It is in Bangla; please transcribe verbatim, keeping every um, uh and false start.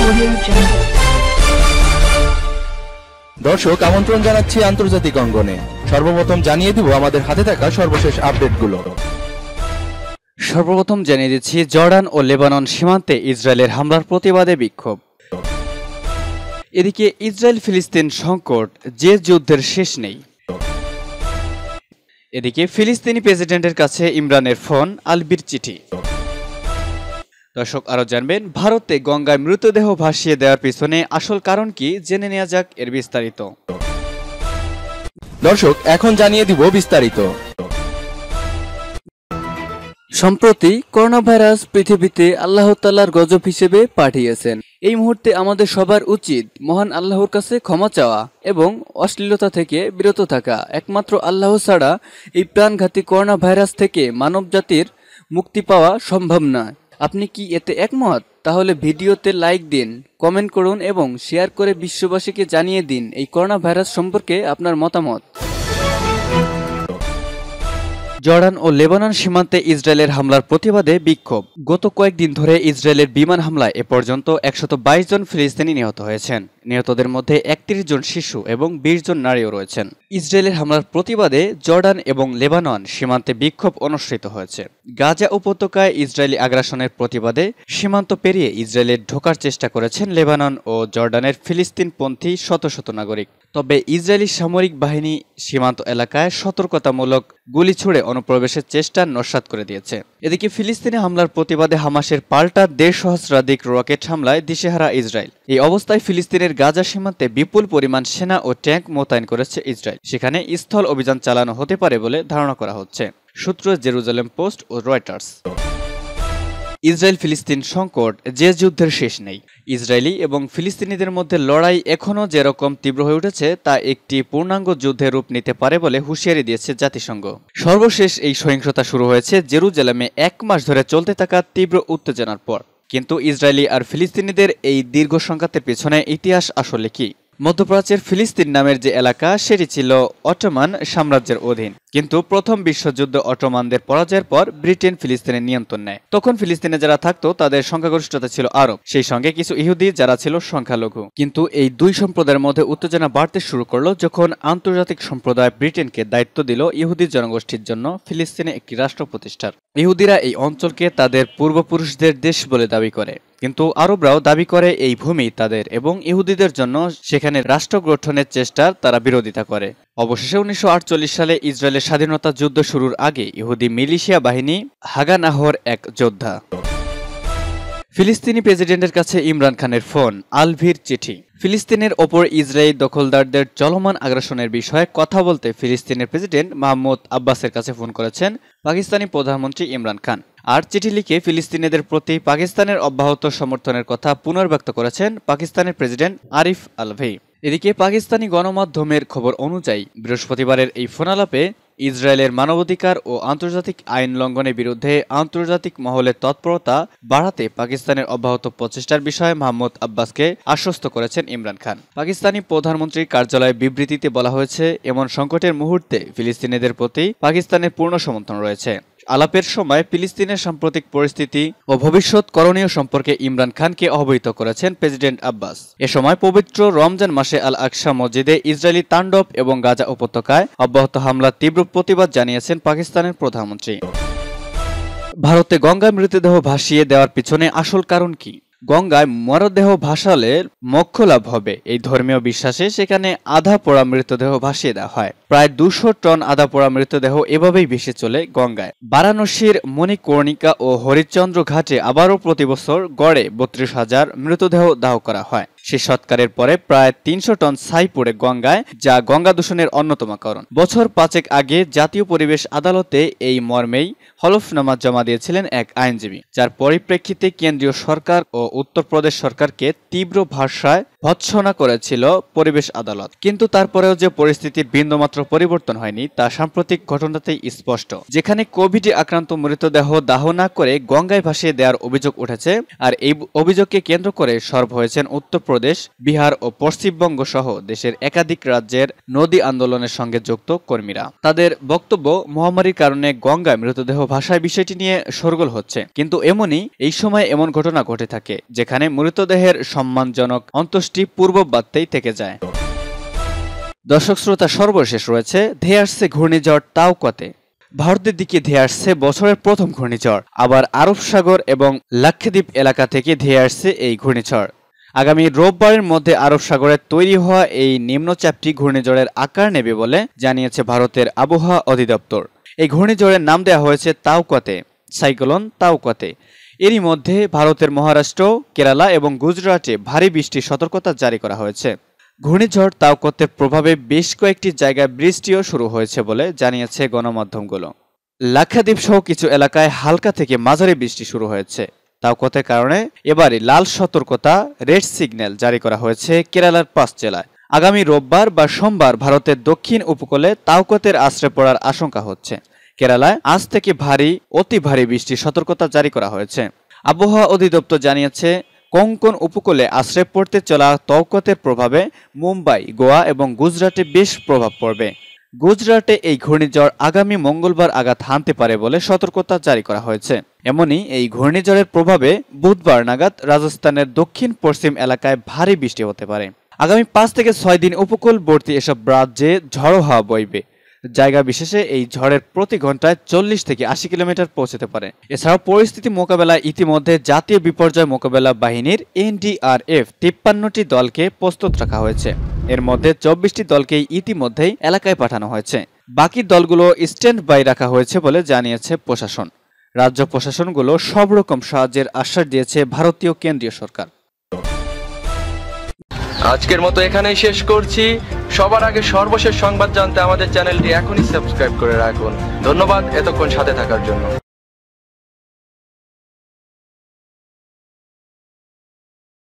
দর্শক আমন্ত্রণ জানাচ্ছি আন্তর্জাতিক অঙ্গনে। সর্বপ্রথম জানিয়ে দিব আমাদের হাতে থাকা সর্বশেষ আপডেটগুলো। সর্বপ্রথম জানিয়ে দিচ্ছি জর্ডান ও লেবানন সীমান্তে ইসরায়েলের হামলার প্রতিবাদে বিক্ষোভ। এদিকে ইসরায়েল ফিলিস্তিন সংকট, যে যুদ্ধের শেষ নেই। এদিকে ফিলিস্তিনি প্রেসিডেন্টের কাছে ইমরানের ফোন, আলবির চিঠি। দর্শক আরো জানবেন ভারতে গঙ্গায় মৃতদেহ ভাসিয়ে দেওয়ার পিছনে আসল কারণ কি, জেনে নেওয়া যাক এর বিস্তারিত। দর্শক এখন জানিয়ে দিব বিস্তারিত। সম্প্রতি করোনা ভাইরাস পৃথিবীতে আল্লাহ তাআলার গজব হিসেবে পাঠিয়েছেন। এই মুহূর্তে আমাদের সবার উচিত মহান আল্লাহর কাছে ক্ষমা চাওয়া এবং অশ্লীলতা থেকে বিরত থাকা। একমাত্র আল্লাহ ছাড়া এই প্রাণঘাতী করোনা ভাইরাস থেকে মানব জাতির মুক্তি পাওয়া সম্ভব নয়। আপনি কি এতে একমত? তাহলে ভিডিওতে লাইক দিন, কমেন্ট করুন এবং শেয়ার করে বিশ্ববাসীকে জানিয়ে দিন এই করোনা ভাইরাস সম্পর্কে আপনার মতামত। জর্ডান ও লেবানন সীমান্তে ইসরায়েলের হামলার প্রতিবাদে বিক্ষোভ। গত কয়েকদিন ধরে ইসরায়েলের বিমান হামলায় এ পর্যন্ত একশত বাইশ জন ফিলিস্তিনি নিহত হয়েছেন। নিহতদের মধ্যে একত্রিশ জন শিশু এবং বিশ জন নারীও রয়েছেন। ইসরায়েলের হামলার প্রতিবাদে জর্ডান এবং লেবানন সীমান্তে বিক্ষোভ অনুষ্ঠিত হয়েছে। গাজা উপত্যকায় ইসরায়েলি আগ্রাসনের প্রতিবাদে সীমান্ত পেরিয়ে ইসরায়েলে ঢোকার চেষ্টা করেছেন লেবানন ও জর্ডানের ফিলিস্তিনপন্থী শত শত নাগরিক। তবে ইসরায়েলি সামরিক বাহিনী সীমান্ত এলাকায় সতর্কতামূলক গুলি ছুড়ে অনুপ্রবেশের চেষ্টা নস্যাৎ করে দিয়েছে। এদিকে ফিলিস্তিনি হামলার প্রতিবাদে হামাসের পাল্টা দেড় সহস্রাধিক রকেট হামলায় দিশেহারা ইসরায়েল। এই অবস্থায় ফিলিস্তিনের গাজা সীমান্তে বিপুল পরিমাণ সেনা ও ট্যাঙ্ক মোতায়েন করেছে ইসরায়েল। সেখানে স্থল অভিযান চালানো হতে পারে বলে ধারণা করা হচ্ছে। সূত্র জেরুজালেম পোস্ট ও রয়টার্স। ইসরায়েল ফিলিস্তিন সংকট, যে যুদ্ধের শেষ নেই। ইসরায়েলি এবং ফিলিস্তিনিদের মধ্যে লড়াই এখনও যেরকম তীব্র হয়ে উঠেছে তা একটি পূর্ণাঙ্গ যুদ্ধের রূপ নিতে পারে বলে হুঁশিয়ারি দিয়েছে জাতিসংঘ। সর্বশেষ এই সহিংসতা শুরু হয়েছে জেরুজালেমে এক মাস ধরে চলতে থাকা তীব্র উত্তেজনার পর। কিন্তু ইসরায়েলি আর ফিলিস্তিনিদের এই দীর্ঘ সংঘাতের পেছনে ইতিহাস আসলে কি? মধ্যপ্রাচ্যের ফিলিস্তিন নামের যে এলাকা, সেটি ছিল অটোমান সাম্রাজ্যের অধীন। কিন্তু প্রথম বিশ্বযুদ্ধ অটোমানদের পরাজয়ের পর ব্রিটেন ফিলিস্তিনের নিয়ন্ত্রণ নেয়। তখন ফিলিস্তিনে যারা থাকতো তাদের সংখ্যাগরিষ্ঠতা ছিল আরব, সেই সঙ্গে কিছু ইহুদি যারা ছিল সংখ্যালঘু। কিন্তু এই দুই সম্প্রদায়ের মধ্যে উত্তেজনা বাড়তে শুরু করলো যখন আন্তর্জাতিক সম্প্রদায় ব্রিটেনকে দায়িত্ব দিল ইহুদি জনগোষ্ঠীর জন্য ফিলিস্তিনে একটি রাষ্ট্র প্রতিষ্ঠার। ইহুদিরা এই অঞ্চলকে তাদের পূর্বপুরুষদের দেশ বলে দাবি করে, কিন্তু আরবরাও দাবি করে এই ভূমি তাদের এবং ইহুদিদের জন্য। সেখানে রাষ্ট্র গঠনের চেষ্টার তারা বিরোধিতা করে। অবশেষে উনিশশো আটচল্লিশ সালে ইসরায়েলের স্বাধীনতা যুদ্ধ শুরুর আগে ইহুদি মিলিশিয়া বাহিনী হাগানাহর এক যোদ্ধা। ফিলিস্তিনি প্রেসিডেন্টের কাছে ইমরান খানের ফোন, আলভির চিঠি। ফিলিস্তিনের ওপর ইসরায়েল দখলদারদের চলমান আগ্রাসনের বিষয়ে কথা বলতে ফিলিস্তিনের প্রেসিডেন্ট মাহমুদ আব্বাসের কাছে ফোন করেছেন পাকিস্তানি প্রধানমন্ত্রী ইমরান খান। আর চিঠি লিখে ফিলিস্তিনিদের প্রতি পাকিস্তানের অব্যাহত সমর্থনের কথা পুনর্ব্যক্ত করেছেন পাকিস্তানের প্রেসিডেন্ট আরিফ আলভি। এদিকে পাকিস্তানি গণমাধ্যমের খবর অনুযায়ী বৃহস্পতিবারের এই ফোনালাপে ইসরায়েলের মানবাধিকার ও আন্তর্জাতিক আইন লঙ্ঘনের বিরুদ্ধে আন্তর্জাতিক মহলের তৎপরতা বাড়াতে পাকিস্তানের অব্যাহত প্রচেষ্টার বিষয়ে মাহমুদ আব্বাসকে আশ্বস্ত করেছেন ইমরান খান। পাকিস্তানি প্রধানমন্ত্রীর কার্যালয়ের বিবৃতিতে বলা হয়েছে, এমন সংকটের মুহূর্তে ফিলিস্তিনিদের প্রতি পাকিস্তানের পূর্ণ সমর্থন রয়েছে। আলাপের সময় ফিলিস্তিনের সাম্প্রতিক পরিস্থিতি ও ভবিষ্যৎ করণীয় সম্পর্কে ইমরান খানকে অবহিত করেছেন প্রেসিডেন্ট আব্বাস। এ সময় পবিত্র রমজান মাসে আল আকসা মসজিদে ইসরায়েলি তাণ্ডব এবং গাজা উপত্যকায় অব্যাহত হামলার তীব্র প্রতিবাদ জানিয়েছেন পাকিস্তানের প্রধানমন্ত্রী। ভারতে গঙ্গায় মৃতদেহ ভাসিয়ে দেওয়ার পিছনে আসল কারণ কি? গঙ্গায় মরদেহ ভাসালে মোক্ষ লাভ হবে, এই ধর্মীয় বিশ্বাসে সেখানে আধা পোড়া মৃতদেহ ভাসিয়ে দেওয়া হয়। প্রায় দুশো টন আধা পোড়া মৃতদেহ এভাবেই ভেসে চলে গঙ্গায়। বারাণসীর মণিকর্ণিকা ও হরিশ্চন্দ্র ঘাটে আবারও প্রতি বছর গড়ে বত্রিশ হাজার মৃতদেহ দাহ করা হয়। সে সৎকারের পরে প্রায় তিনশো টন ছাই পড়ে গঙ্গায়, যা গঙ্গা দূষণের অন্যতম কারণ। বছর পাঁচেক আগে জাতীয় পরিবেশ আদালতে এই মর্মেই হলফনামা জমা দিয়েছিলেন এক আইনজীবী, যার পরিপ্রেক্ষিতে কেন্দ্রীয় সরকার ও উত্তরপ্রদেশ সরকারকে তীব্র ভাষায় ভৎসনা করেছিল পরিবেশ আদালত। কিন্তু তারপরেও যে পরিস্থিতির বিন্দুমাত্র পরিবর্তন হয়নি তা সাম্প্রতিক ঘটনাতেই স্পষ্ট, যেখানে কোভিডে আক্রান্ত মৃতদেহ দাহ না করে গঙ্গায় ভাসিয়ে দেওয়ার অভিযোগ উঠেছে। আর এই অভিযোগকে কেন্দ্র করে সরব হয়েছেন উত্তরপ্রদেশ, বিহার ও পশ্চিমবঙ্গ সহ দেশের একাধিক রাজ্যের নদী আন্দোলনের সঙ্গে যুক্ত কর্মীরা। তাদের বক্তব্য, মহামারীর কারণে গঙ্গায় মৃতদেহ ভাসায় বিষয়টি নিয়ে শোরগোল হচ্ছে, কিন্তু এমনই এই সময় এমন ঘটনা ঘটে থাকে যেখানে মৃতদেহের সম্মানজনক অন্ত্যেষ্টি পূর্ববাত্যেই থেকে যায়। দর্শক শ্রোতা, সর্বশেষ রয়েছে ধেয়ে আসছে ঘূর্ণিঝড় তাওকতে। ভারতের দিকে ধেয়ে আসছে বছরের প্রথম ঘূর্ণিঝড়। আবার আরব সাগর এবং লাক্ষাদ্বীপ এলাকা থেকে ধেয়ে আসছে এই ঘূর্ণিঝড়। আগামী রোববারের মধ্যে আরব সাগরে তৈরি হওয়া এই নিম্নচাপটি ঘূর্ণিঝড়ের আকার নেবে বলে জানিয়েছে ভারতের আবহাওয়া অধিদপ্তর। এই ঘূর্ণিঝড়ের নাম দেওয়া হয়েছে তাওকতে, সাইক্লোন তাওকতে। এরই মধ্যে ভারতের মহারাষ্ট্র, কেরালা এবং গুজরাটে ভারী বৃষ্টির সতর্কতা জারি করা হয়েছে। ঘূর্ণিঝড় তাওকতের প্রভাবে বেশ কয়েকটি জায়গায় বৃষ্টিও শুরু হয়েছে বলে জানিয়েছে গণমাধ্যমগুলো। লাক্ষাদ্বীপ সহ কিছু এলাকায় হালকা থেকে মাঝারি বৃষ্টি শুরু হয়েছে। তাওকতের কারণে এবারে লাল সতর্কতা, রেড সিগন্যাল জারি করা হয়েছে কেরালার পাঁচ জেলায়। আগামী রোববার বা সোমবার ভারতের দক্ষিণ উপকূলে তাওকতের আশ্রয় পড়ার আশঙ্কা হচ্ছে। কেরালায় আজ থেকে ভারী, অতি ভারী বৃষ্টির সতর্কতা জারি করা হয়েছে। আবহাওয়া অধিদপ্তর জানিয়েছে, কোঙ্কণ উপকূলে আশ্রয় পড়তে চলা তাওকতের প্রভাবে মুম্বাই, গোয়া এবং গুজরাটে বেশ প্রভাব পড়বে। গুজরাটে এই ঘূর্ণিঝড় আগামী মঙ্গলবার আঘাত হানতে পারে বলে সতর্কতা জারি করা হয়েছে। এমনই এই ঘূর্ণিঝড়ের প্রভাবে বুধবার নাগাদ রাজস্থানের দক্ষিণ পশ্চিম এলাকায় ভারী বৃষ্টি হতে পারে। আগামী পাঁচ থেকে ছয় দিন উপকূলবর্তী এসব রাজ্যে ঝড়ো হাওয়া বইবে। জায়গা বিশেষে এই ঝড়ের প্রতি ঘন্টায় চল্লিশ থেকে আশি কিলোমিটার পৌঁছতে পারে। এছাড়াও পরিস্থিতি মোকাবেলায় ইতিমধ্যে জাতীয় বিপর্যয় মোকাবেলা বাহিনীর এন ডি আর এফ তিপ্পান্নটি দলকে প্রস্তুত রাখা হয়েছে। এর মধ্যে চব্বিশটি দলকেই ইতিমধ্যেই এলাকায় পাঠানো হয়েছে। বাকি দলগুলো স্ট্যান্ড বাই রাখা হয়েছে বলে জানিয়েছে প্রশাসন। রাজ্য প্রশাসনগুলো সব রকম সাহায্যের আশ্বাস দিয়েছে ভারতীয় কেন্দ্রীয় সরকার। আজকের মতো এখানেই শেষ করছি। সবার আগে সর্বশেষ সংবাদ জানতে আমাদের চ্যানেলটি এখনই সাবস্ক্রাইব করে রাখুন। ধন্যবাদ এতক্ষণ সাথে থাকার জন্য।